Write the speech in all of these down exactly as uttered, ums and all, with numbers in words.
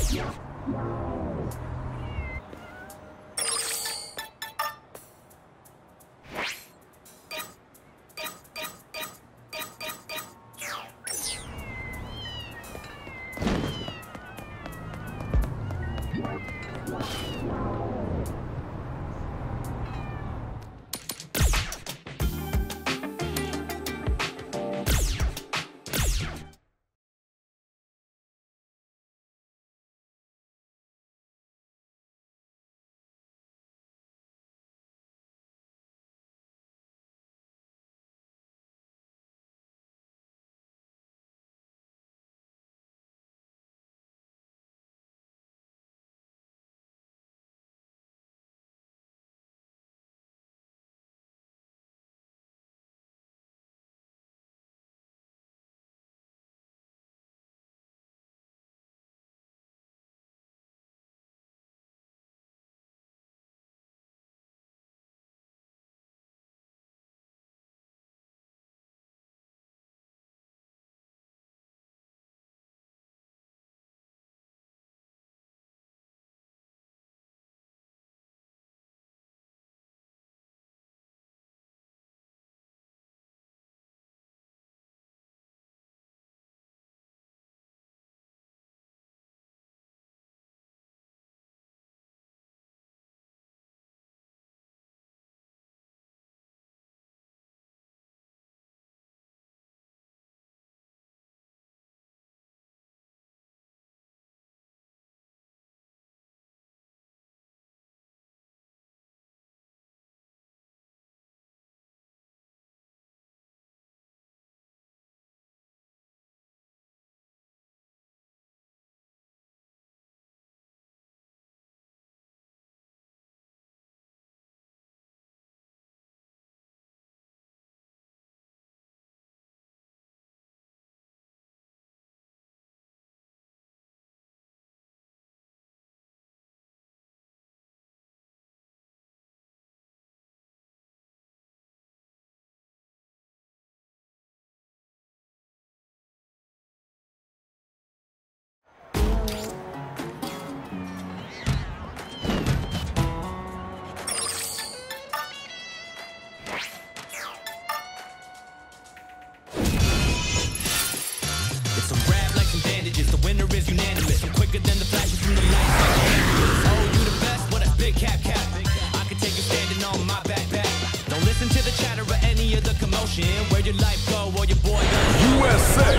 Where your life go or your boy goes. U S A. I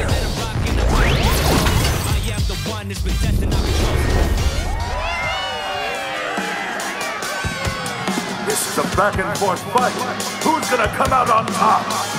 am the one that's been destined to be chosen. This is a back and forth fight. Who's gonna come out on top?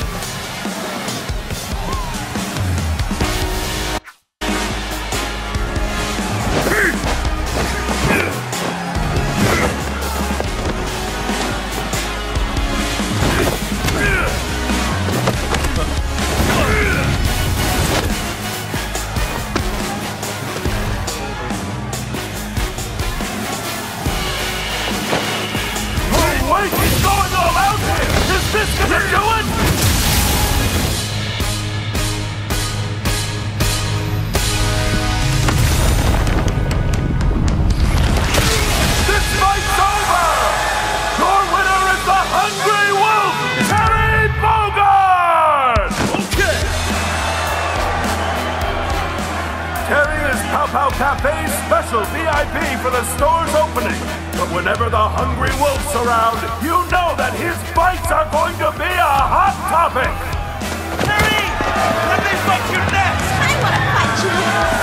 Cafe's special V I P for the store's opening. But whenever the Hungry Wolf's around, you know that his fights are going to be a hot topic. Terry! Let me fight you next! I want to fight you!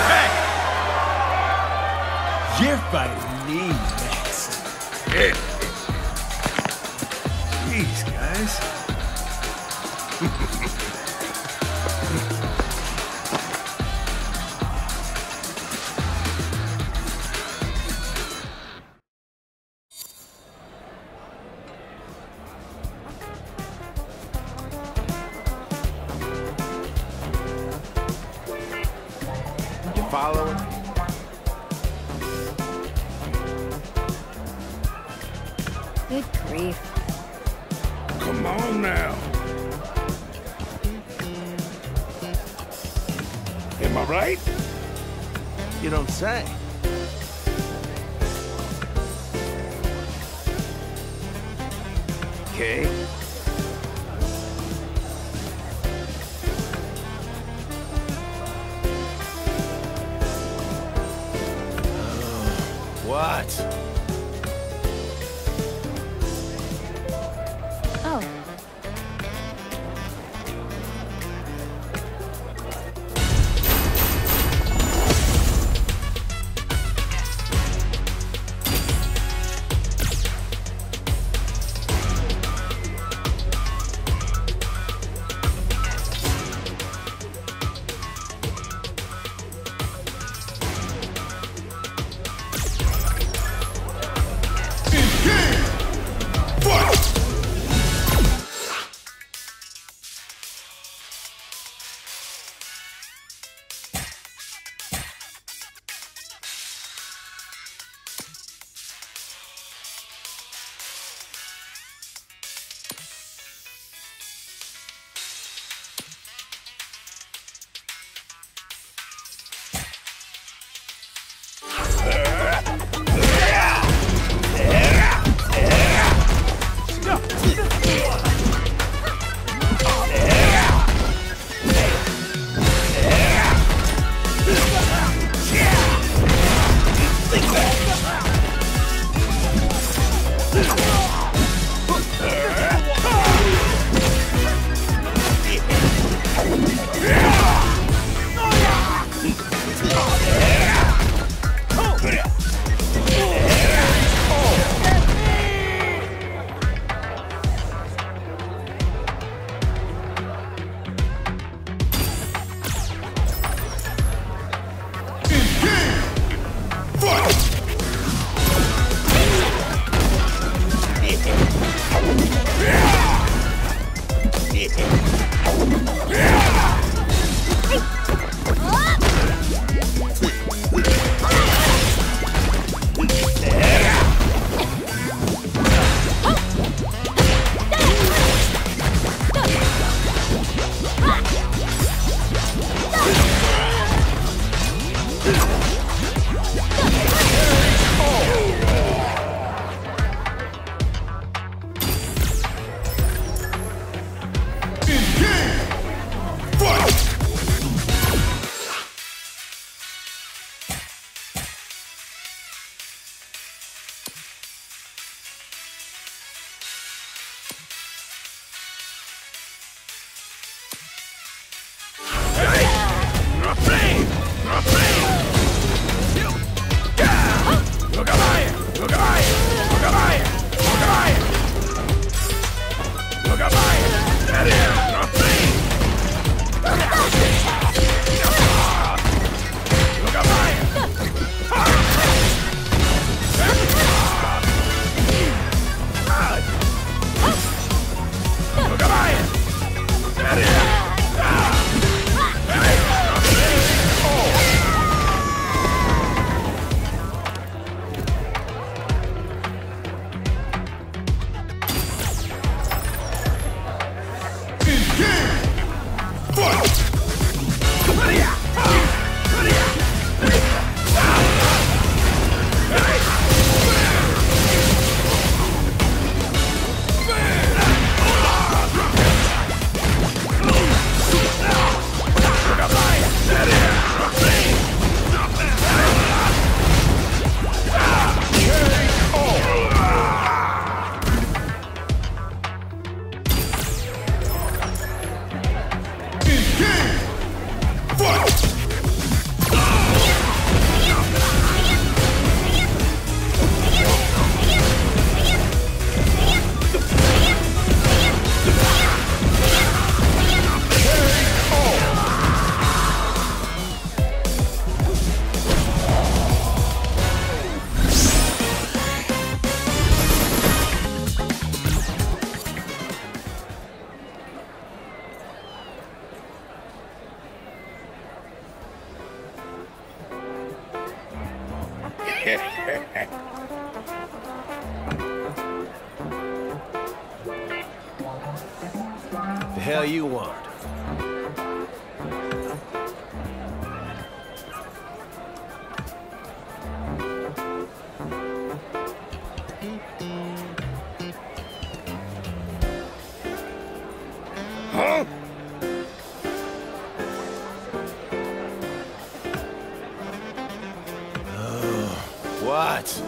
Hey! You're fighting me next. Yeah. Jeez, guys. Following. Good grief. Come on now. Am I right? You don't say. okay? What? Oh. The hell you want? What?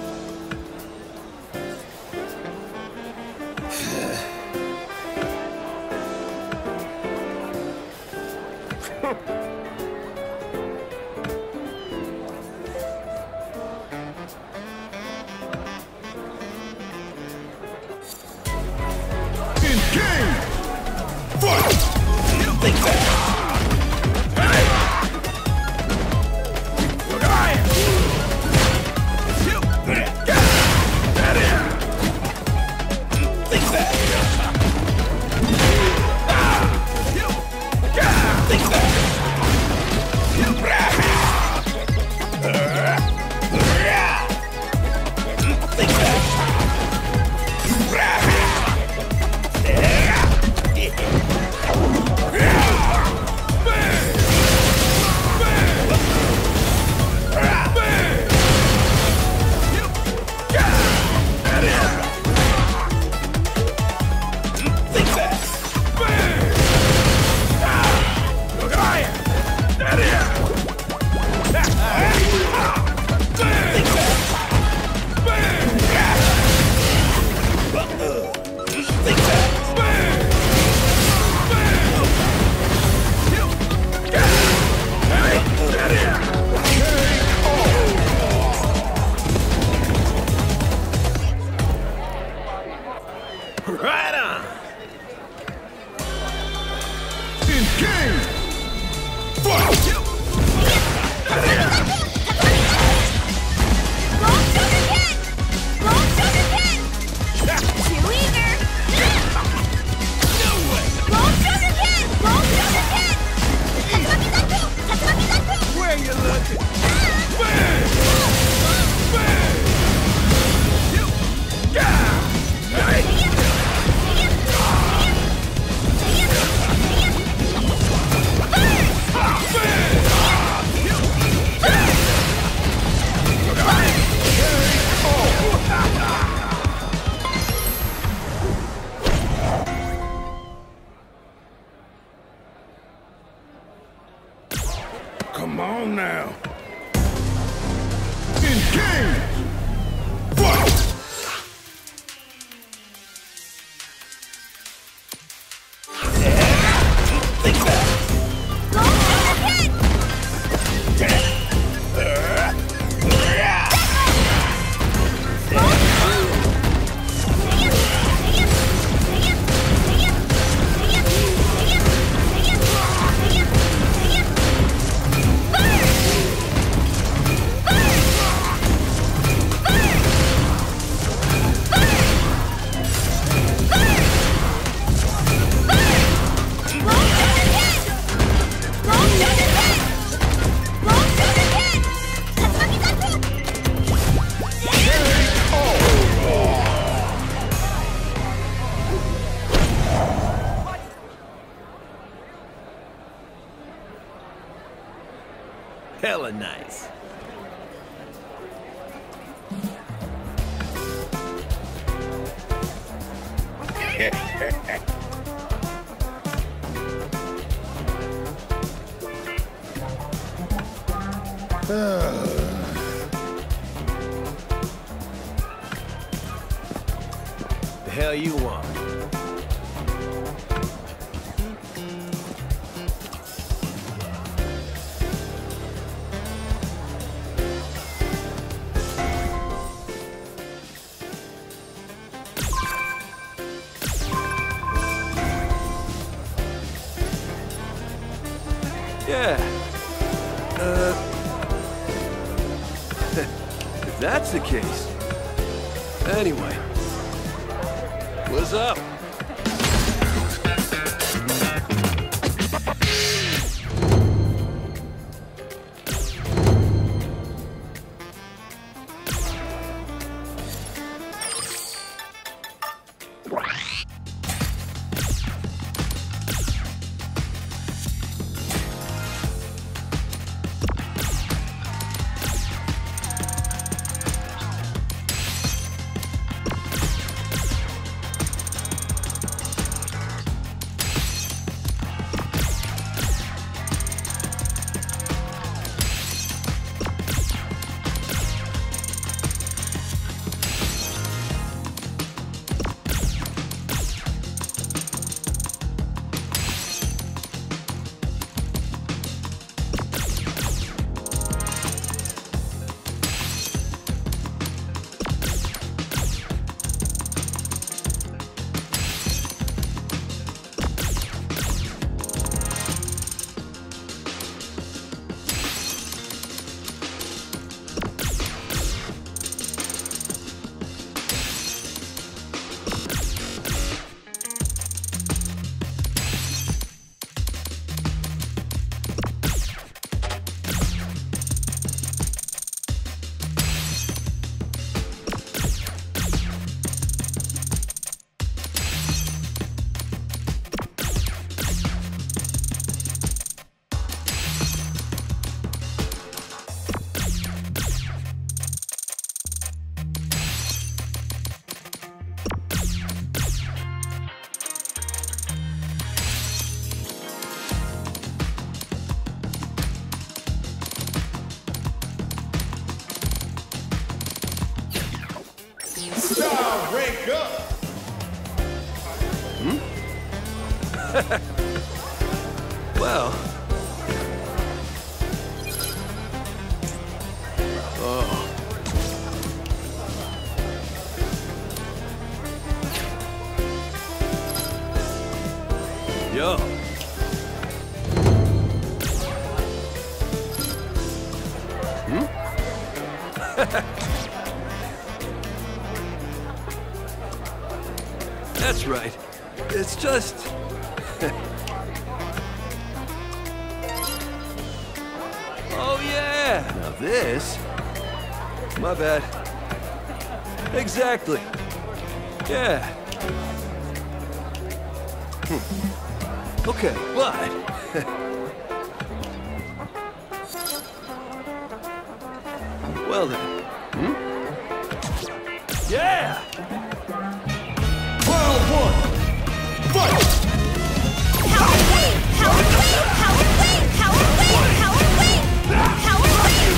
Right on! Engage! Fight! Where you looking? Bang! Bang! Yeah! Come on now. Engage! Fight! Hella nice. The hell you want? Yeah. Uh. If that's the case. Anyway. What's up? Time, rank up. Well. Oh. Yo. Hmm? That's right. It's just... Oh, yeah! Now this... My bad. Exactly. Yeah. Hmm. Okay, but... Well then. Hmm? Yeah! Round one. Fight! Howard Wayne! Howard Wayne! Howard Wayne! Howard Wayne! Howard Wayne! Howard Wayne!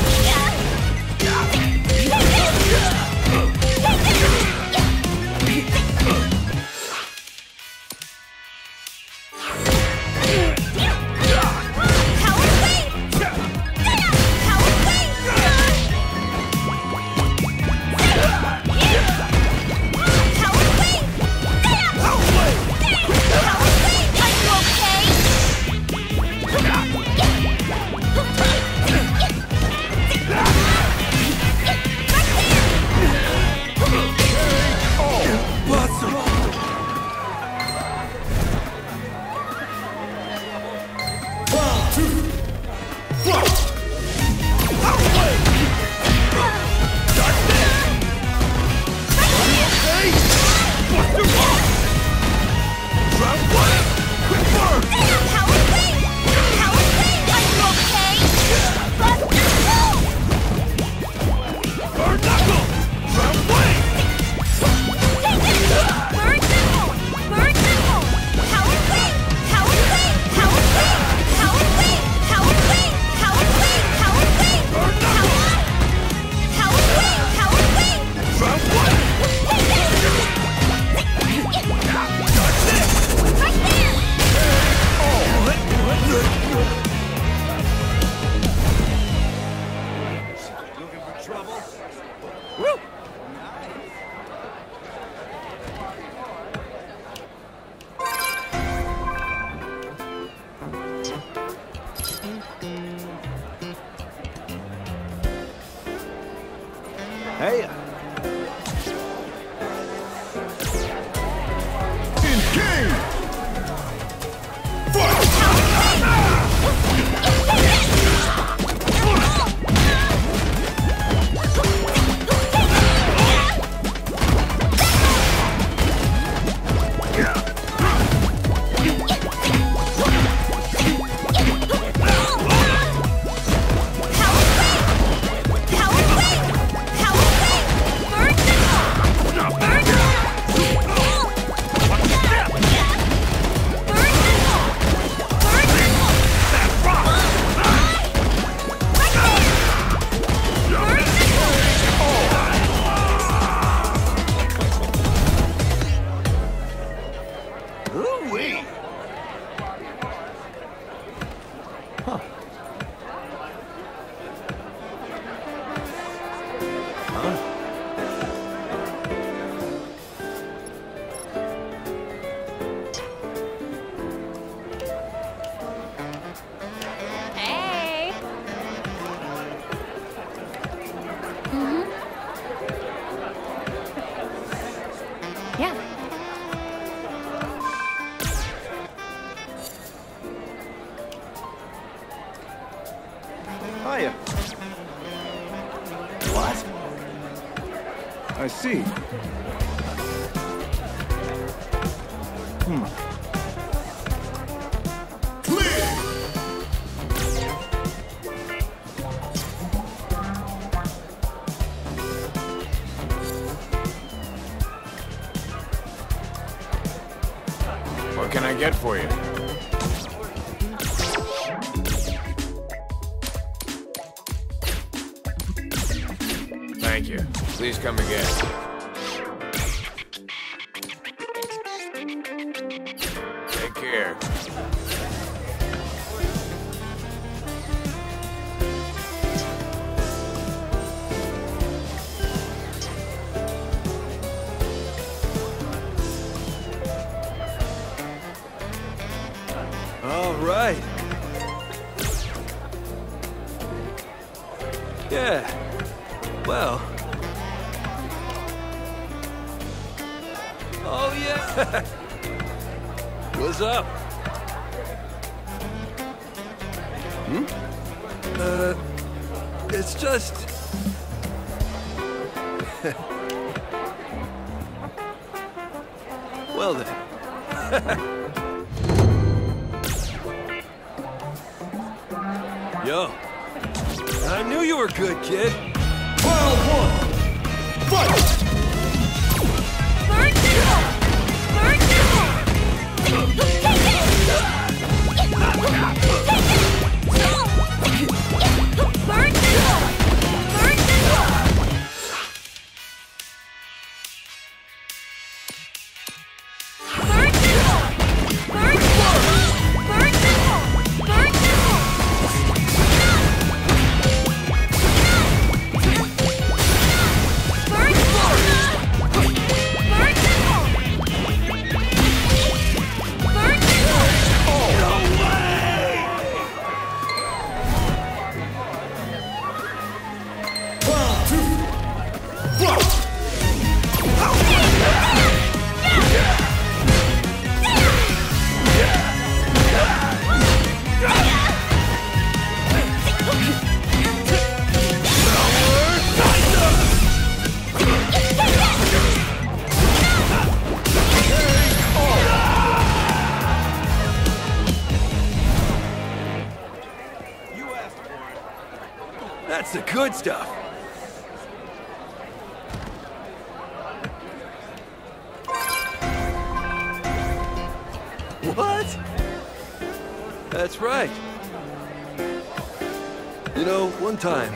Hey. Engage! Fight! Ooh-wee. Huh. Huh? Hey. Mm-hmm. Yeah. Hiya. What? I see. Hmm. Clear! What can I get for you? Thank you. Please come again. Well... Oh, yeah! What's up? Hmm? Uh... It's just... Well then. Yo. I knew you were good, kid. Round one. Fight! Burn Devil! Burn Devil! Take it! Take it! Burn Devil! Burn Devil! Burn Devil! Burn Devil! Burn Devil! Burn Devil! Burn That's the good stuff. What? That's right. You know, one time...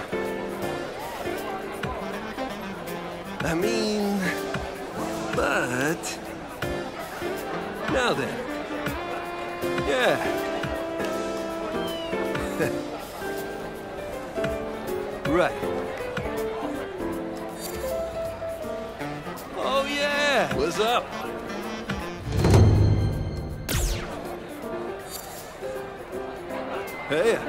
I mean... But... Now then. Yeah. Right. Oh, yeah! What's up? Hey.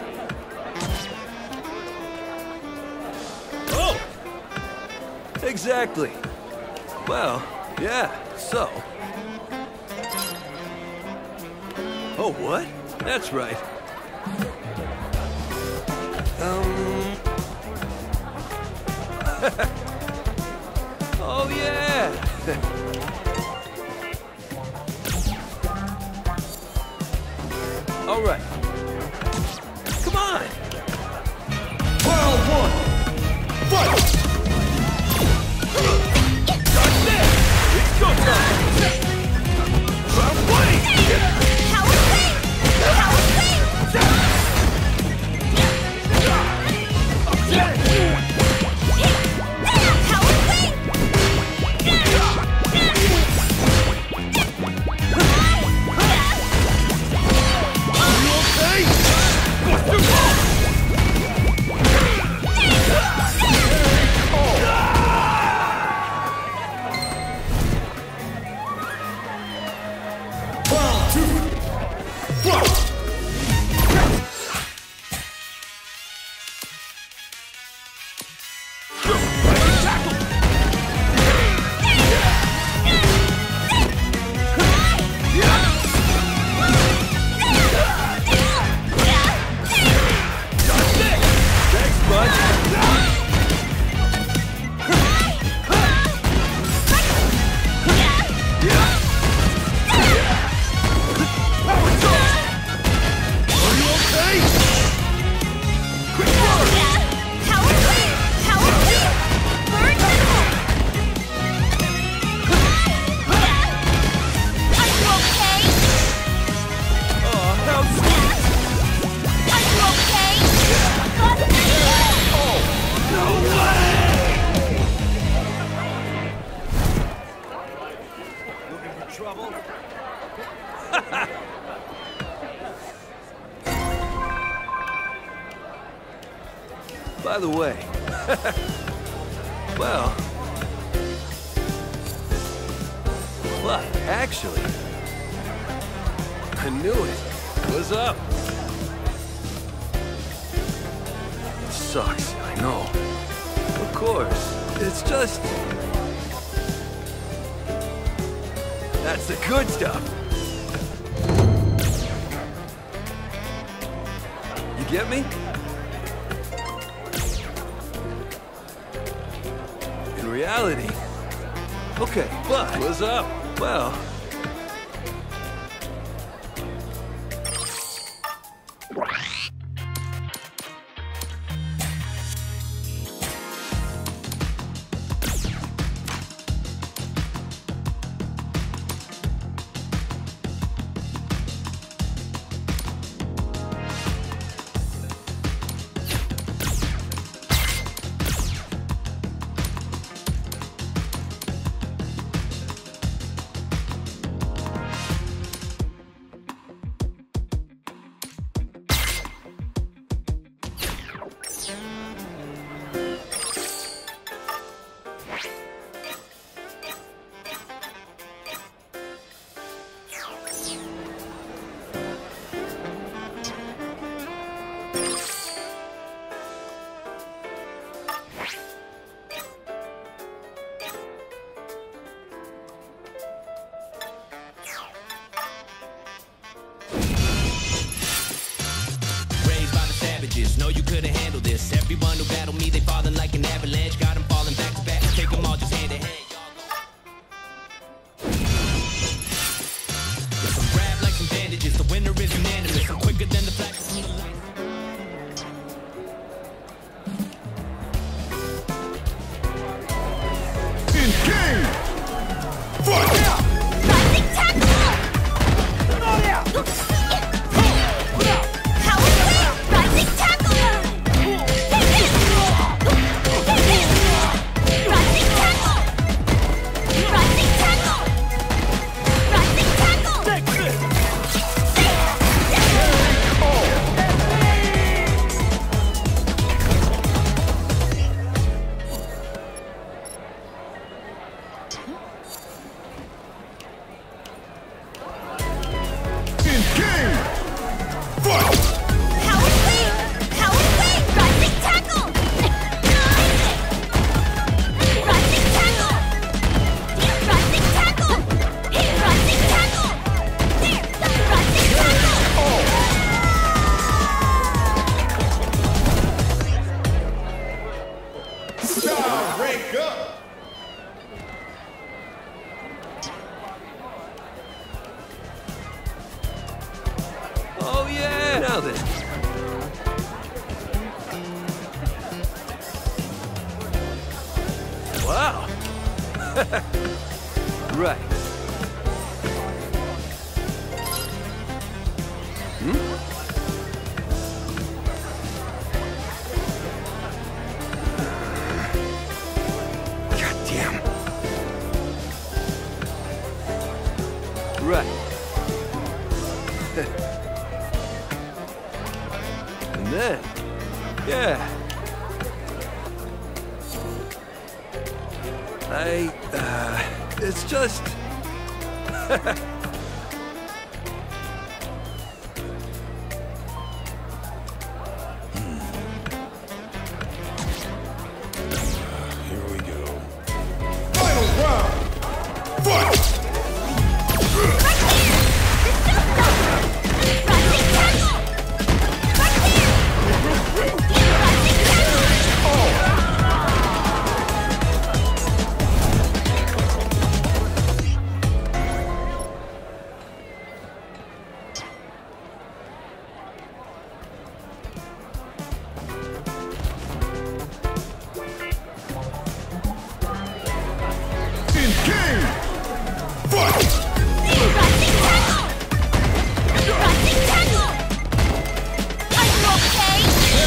Oh! Exactly. Well, yeah, so... Oh, what? That's right. Um... Oh, yeah! All right. Come on! Round one. Fight! That's it! It's go time! Round one! Power wave! Power wave! By the way, well, but actually, I knew it. What's up? It sucks, I know. Of course. It's just... That's the good stuff. You get me? In reality... Okay, but... What's up? Well... No, you couldn't handle this. Everyone who battled me, they falling like an avalanche. Got them falling back to back. Take them all just hand in hand. Yes, I'm wrapped like some bandages. The winner is unanimous. I'm quicker than the flash from the light. In game! Fight! Rising tackle! Power wave! Rising tackle! Take this! Take this! Rising tackle! Rising tackle! Rising tackle! Take this! In game! Fight! Power wave! Power wave! Rising tackle! Rising tackle! Rising tackle! Rising tackle! Rising tackle! Stop! Rank up! Oh yeah! Now then. Wow! Right. Hmm? Goddamn. Right. And then, yeah. I, uh, it's just... Here we go. Final round! Fight! Rising tackle! Right here! Rising In game! Fight! Rising tackle! Rising tackle! Are you okay?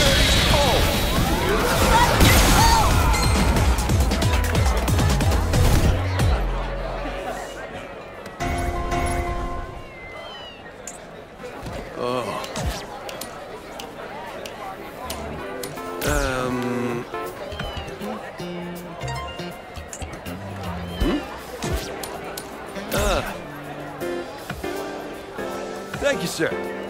Um... Hmm? Ah. Thank you, sir.